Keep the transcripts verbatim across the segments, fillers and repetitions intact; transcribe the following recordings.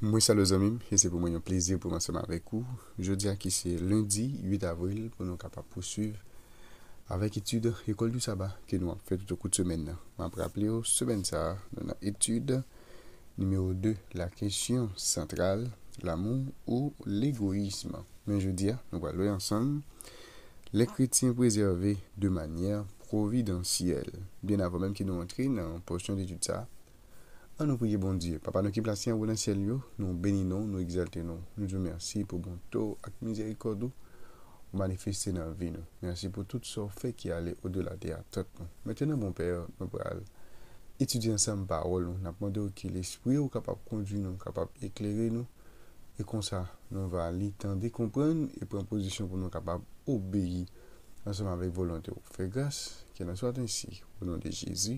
Moi, salut les amis, et c'est pour moi un plaisir pour ensemble avec vous. Je dis à qui c'est lundi huit avril pour nous capables poursuivre avec étude école du sabbat que nous avons fait tout au cours de semaine. Je vais rappeler aux semaine ça, dans notre étude numéro deux, la question centrale, l'amour ou l'égoïsme. Mais je dis, nous allons ensemble les chrétiens préservés de manière providentielle. Bien avant même qu'ils nous entrent dans la portion d'étude ça, à nous prier bon Dieu. Papa, nous qui placons en haut dans le ciel, nous bénissons, nous exaltons. Nous disons merci pour bon temps et miséricorde manifester dans la vie. Merci pour tout ce fait qui allait au-delà des attentes. Maintenant, mon Père, nous allons étudier ensemble la parole. Nous avons demandé que l'Esprit est capable de conduire nous, capable d'éclairer nous. Et comme ça, nous allons aller temps de comprendre et prendre position pour nous capables d'obéir ensemble avec volonté. Fais grâce, qu'il en soit ainsi. Au nom de Jésus.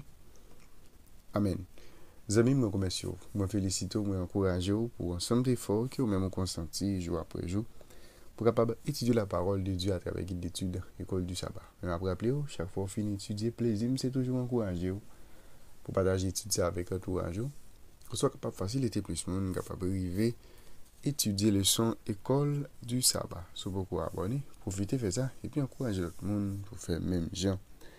Amen. Amis, je remercie, je félicite, je encourage pour ensemble d'efforts que vous-même consenti jour après jour pour capable étudier la parole de Dieu à travers guide d'études école du sabbat. Mais après rappeler, chaque fois fini d'étudier, plaisir, c'est toujours encourager pour partager l'étude avec l'entourage. Que soit capable faciliter plus monde capable arriver étudier le son école du sabbat. Si vous pouvez abonner, profitez faire ça et puis encourager l'autre monde pour faire même gens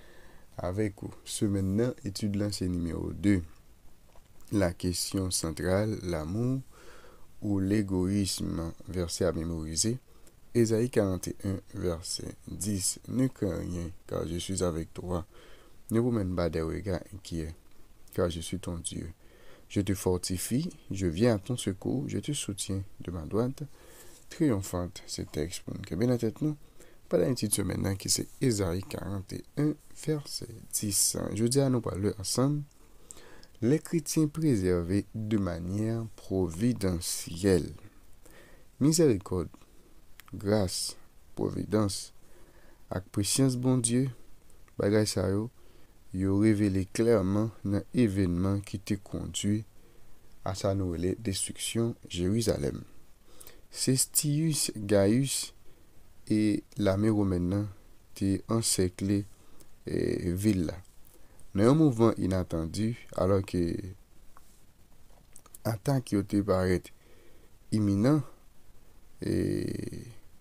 avec vous. Ce maintenant étude là c'est numéro deux. La question centrale, l'amour ou l'égoïsme, verset à mémoriser. Ésaïe quarante et un, verset dix. Ne crains rien, car je suis avec toi. Ne vous mène pas des regards inquiets, car je suis ton Dieu. Je te fortifie, je viens à ton secours, je te soutiens de ma droite. Triomphante, ce texte pour nous bien la tête nous. Pas d'un titre maintenant qui c'est Ésaïe quarante et un, verset dix. Je dis à nous parler ensemble. Les chrétiens préservés de manière providentielle. Miséricorde, grâce, providence, avec préscience bon Dieu, bagay sa yo, yo révélé clairement dans l'événement qui te conduit à sa nouvelle destruction Jérusalem. C'est Stius Gaius et l'armée romaine qui encerclé eh, ville là. Dans un mouvement inattendu, alors que attaque qui était paraît imminent, et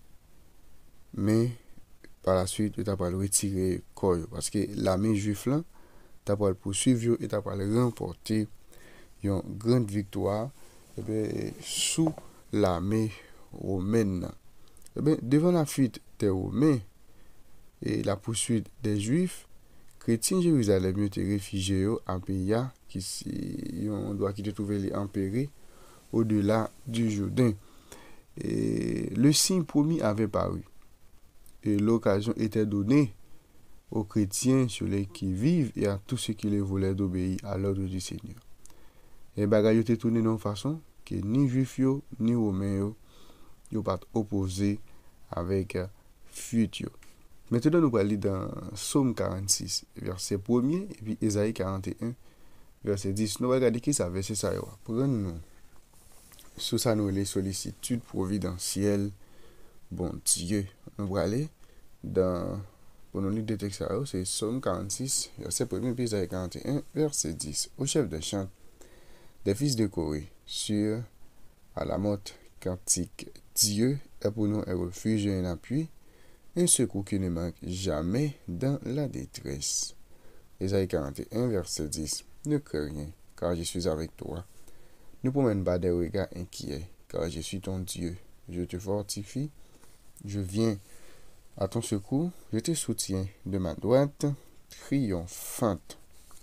mais par la suite, il a pas retirer corps parce que l'armée juive là, t'a pas poursuivre et t'a pas remporter une grande victoire et bien sous l'armée romaine. Et bien devant la fuite des Romains et la poursuite des Juifs, chrétiens Jérusalem étaient réfugiés en pays qui si on doit quitter trouver empéré au-delà du Jourdain. Et le signe promis avait paru et l'occasion était donnée aux chrétiens sur les qui vivent et à tous ceux qui les voulaient d'obéir à l'ordre du Seigneur. Et bagaille était tourné d'une façon que ni juifs ni romains yo pas opposé avec fuite yo. Maintenant, nous allons lire dans Psaume quarante-six, verset premier, et puis Ésaïe quarante et un, verset dix. Nous allons regarder qui ça verset ça. Prenons-nous. Sous ça, nous les sollicitudes providentielles, bon Dieu. Nous allons aller dans, pour nous lire des textes, c'est Psaume quarante-six, verset premier, puis Ésaïe quarante et un, verset dix. Au chef de chant des fils de Corée, sur à la motte cantique, Dieu est pour nous un refuge et un appui, un secours qui ne manque jamais dans la détresse. Ésaïe quarante et un, verset dix. Ne crains rien, car je suis avec toi. Ne promène pas des regards inquiets, car je suis ton Dieu. Je te fortifie, je viens à ton secours, je te soutiens de ma droite triomphante.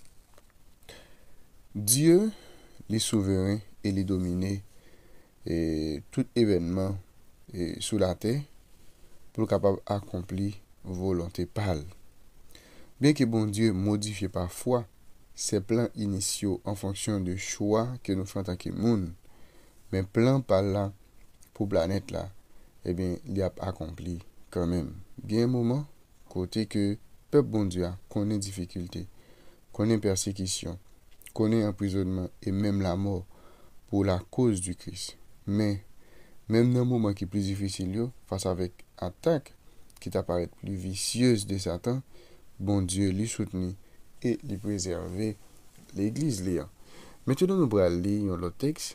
Dieu, les souverains et les dominés, et tout événement et sous la terre, pour capable d'accomplir volonté pâle. Bien que bon Dieu modifie parfois ses plans initiaux en fonction de choix que nous faisons en tant que monde, mais plan par là pour planète là, eh bien, il a accompli quand même. Bien un moment, côté que peuple bon Dieu a connaît difficulté, connaît persécution, connaît emprisonnement et même la mort pour la cause du Christ. Mais même dans un moment qui est plus difficile, face avec attaque qui t'apparaît plus vicieuse de Satan, bon Dieu lui soutenir et lui préserver l'église. Maintenant, nous allons lire l'autre texte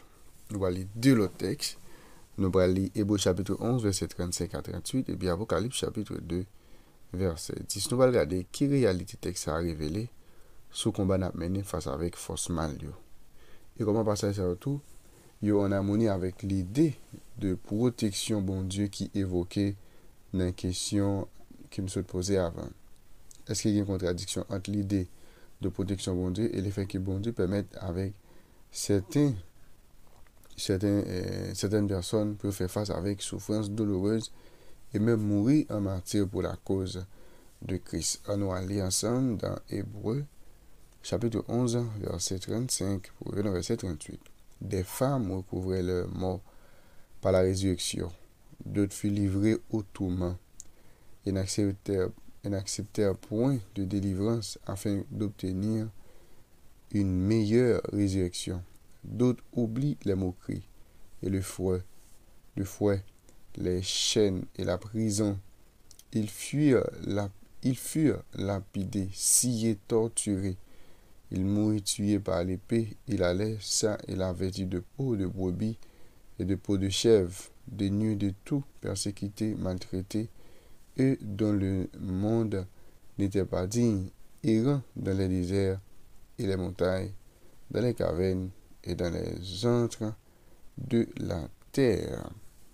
nous allons lire deux autres textes. Nous allons lire Hébreux chapitre onze, verset trente-cinq à trente-huit, et puis Apocalypse chapitre deux, verset dix. Nous allons regarder qui réalité texte a révélé sous combat n'a mené face avec force mal. Et comment passer ça tout yo en harmonie avec l'idée de protection bon Dieu qui évoquait dans la question qui me suis posée avant. Est-ce qu'il y a une contradiction entre l'idée de protection bon Dieu et l'effet que bon Dieu permet avec certains, certains, euh, certaines personnes peuvent faire face avec souffrance douloureuse et même mourir en martyr pour la cause de Christ. On va aller ensemble dans Hébreux chapitre onze, verset trente-cinq pour le verset trente-huit. Des femmes recouvraient leur mort par la résurrection. D'autres furent livrées au tourment et n'acceptèrent, et n'acceptèrent point de délivrance afin d'obtenir une meilleure résurrection. D'autres oublient les moqueries et le fouet, le fouet, les chaînes et la prison. Ils furent, la, ils furent lapidés, sciés, torturés. Il mourut tué par l'épée, il allait ça et la vêtu de peau de brebis et de peau de chèvre, dénué de tout, persécuté, maltraité, et dont le monde n'était pas digne, errant dans les déserts et les montagnes, dans les cavernes et dans les antres de la terre.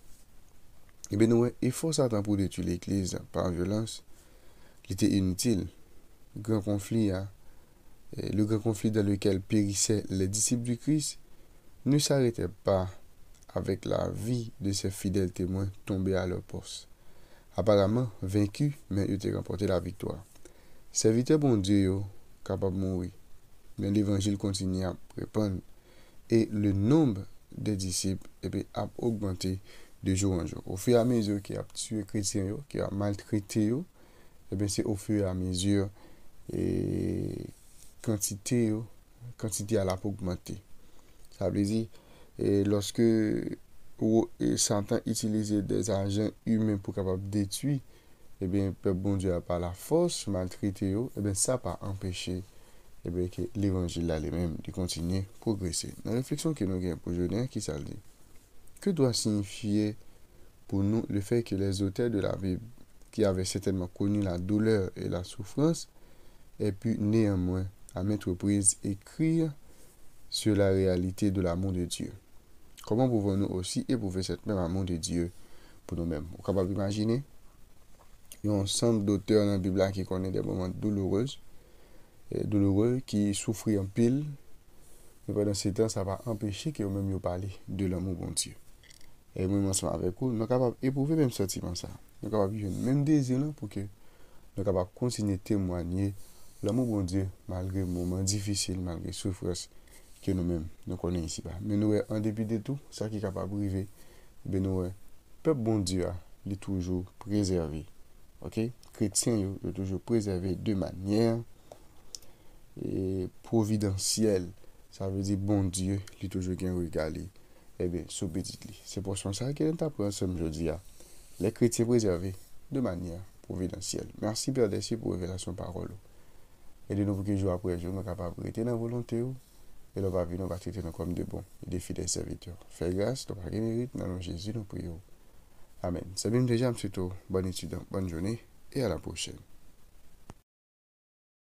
Et bien, nous, il faut s'attendre pour détruire l'Église par violence. Il était inutile. Grand conflit, hein? Le grand conflit dans lequel périssaient les disciples du Christ ne s'arrêtait pas avec la vie de ces fidèles témoins tombés à leur poste. Apparemment vaincus, mais ils ont remporté la victoire. Serviteurs bon Dieu, capables de mourir. Mais l'évangile continue à répandre et le nombre des disciples eh bien, a augmenté de jour en jour. Au fur et à mesure qu'il a tué les chrétiens, qu'il a maltraité, eh bien, c'est au fur et à mesure et quantité quantité à la augmenter. Ça veut dire et lorsque ou Satan utiliser des agents humains pour capable détruire et bien peuple bon Dieu a par la force maltraiter et bien ça pas empêcher et bien que l'évangile là lui-même de continuer progresser. La réflexion que nous avons pour aujourd'hui qui ça dit que doit signifier pour nous le fait que les auteurs de la Bible qui avaient certainement connu la douleur et la souffrance aient pu néanmoins à maintes reprises écrire sur la réalité de l'amour de Dieu. Comment pouvons-nous aussi éprouver cet même amour de Dieu pour nous-mêmes? On est capable d'imaginer il y a un ensemble d'auteurs dans la Bible qui connaissent des moments douloureux, et douloureux qui souffrent en pile, mais pendant ce temps, ça va empêcher qu'ils même parler de l'amour de Dieu. Et moi, ensemble avec vous, nous sommes capables d'éprouver même sentiment ça. Nous sommes capables de vivre le même désir pour que nous soyons capables de continuer à témoigner l'amour de Dieu, malgré les moments difficiles, malgré les souffrances que nous-mêmes nous connaissons ici. Mais nous, en dépit de tout, ça qui est capable d'arriver, nous, le peuple bon Dieu, il est toujours préservé. Ok? Chrétiens, il est toujours préservé de manière et providentielle. Ça veut dire bon Dieu, il est toujours bien regardé. Eh bien, sous petit lit. C'est pour ça que nous avons ensemble aujourd'hui. Les chrétiens préservés de manière providentielle. Merci Père Dessus pour révélation parole. Et de nouveau que jour après jour, nous sommes capables de rester dans la volonté. Et nous va nous va traiter comme de bons et des fidèles serviteurs. Fais grâce, nous pas mérite, dans le nom de Jésus, nous prions. Amen. C'est bien déjà, M. Bonne étudiant, bonne journée et à la prochaine.